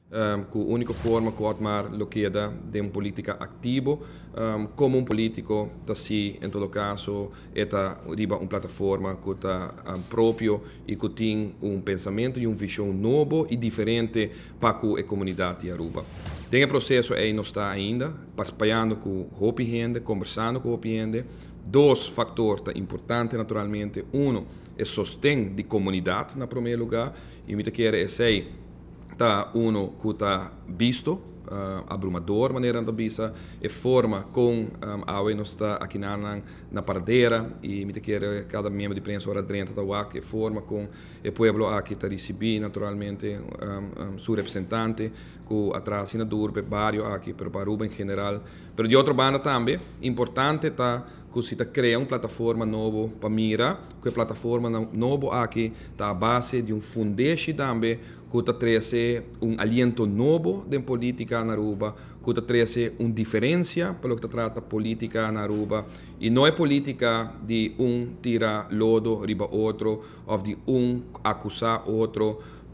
cu única forma que Otmar lo queda de un política activo, como un político, assim, em todo caso, está riba uma plataforma que está próprio e que tem pensamento e visão novo e diferente para a comunidade de Aruba. Tem processo aí não está ainda, participando com a gente, conversando com a gente. Dois fatores importantes, naturalmente. Um é sostém de comunidade, na primeiro lugar, e me quer é sei tá que está visto abrumador maneira da bisa e forma com a não está aqui na paradeira e me quer cada membro de prensa ora dentro da UAC e forma com o povo aqui está receber naturalmente seu representante com atrás na Durbe barrio aqui para Aruba em geral, pero de outra banda também importante tá que se cria uma plataforma nova para mira, que a plataforma nova aqui está a base de fundeixe também que traz aliento novo de política na Aruba, que traz diferença pelo que trata política na Aruba, e não é política de tira lodo riba outro, ou de acusar outro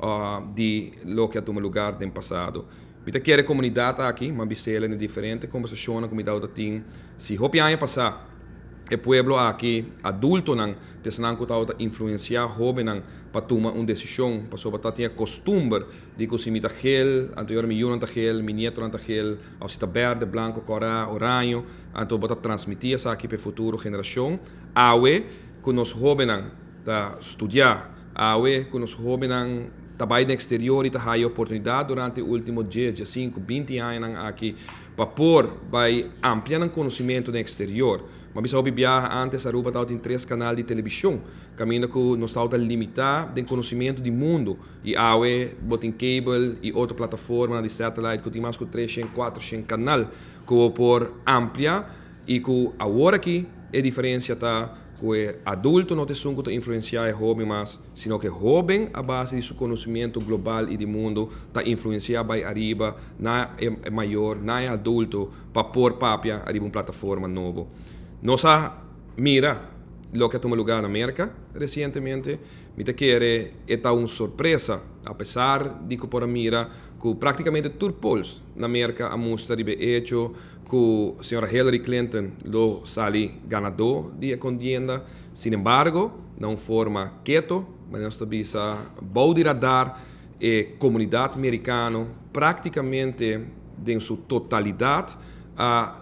de lo que toma lugar no passado. Eu quero a comunidade aqui, uma bicela é diferente, conversação com a comunidade tem, se o ano passar, o povo aqui, adulto, que influenciar jovens para tomar uma decisão, para sobre ter costume de que se me gel, anterior me não gel, me nieto não gel, ou se está verde, branco, cora, oranho, então para transmitir isso aqui para a futura geração, awe que nós jovens da estudar, awe que nós jovens trabalhar no exterior e ter a oportunidade durante os últimos 10, 5, 20 anos aqui para vai ampliar o conhecimento no exterior. Mas se viajar antes, a Aruba tem 3 canais de televisão, caminho que nós estamos limitar o conhecimento do mundo. E AOE, botem cable e outra plataforma de satélite que tem mais que 300, 400 canais que por ampliar e que agora aqui a diferença está que o adulto não tem só que influenciar o jovem, mas sino que o jovem, a base de seu conhecimento global e do mundo, está influenciar by arriba, não é maior, não é adulto, para pôr papia arriba uma plataforma nova. Nossa mira lo que toma lugar na América recentemente, me quer é uma surpresa, apesar de que por mira que praticamente turpols na América a mostra de hecho que a senhora Hillary Clinton lo sali ganador de contienda, sin embargo, não forma quieto, mas nós bisa bom de radar e comunidade americana praticamente em sua totalidade a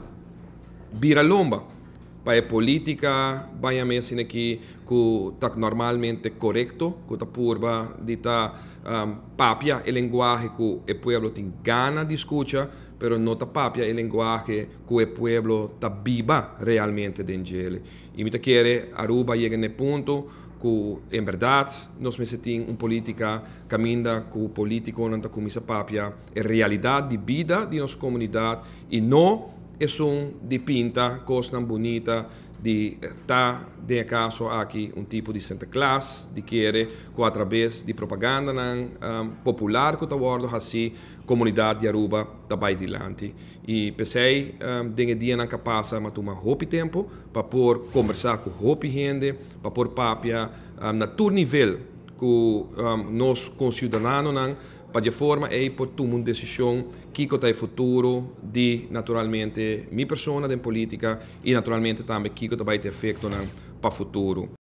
viralomba para a política, vai a mesmo aqui que está normalmente correto, que está purba de papia o linguagem que o povo tem gana de escutar, pero não está papia o linguagem que o povo está viva realmente dentro dele. E me quer Aruba chega no ponto que, em verdade, nós temos uma política caminha que o político não está com essa papia, é realidade de vida de nossa comunidade e não é de pinta, coisa bonita, de estar, de caso aqui, tipo de Santa Claus, de querer, que através de propaganda popular que está assim, comunidade de Aruba está bem adiante. E pensei, de dia não passa, mas toma muito tempo para por conversar com a gente, para por papia, na todo nível que nós, concidadãos, para de forma é por tomar uma decisão que é o futuro de naturalmente minha pessoa de política e naturalmente também que vai ter efeito para o futuro.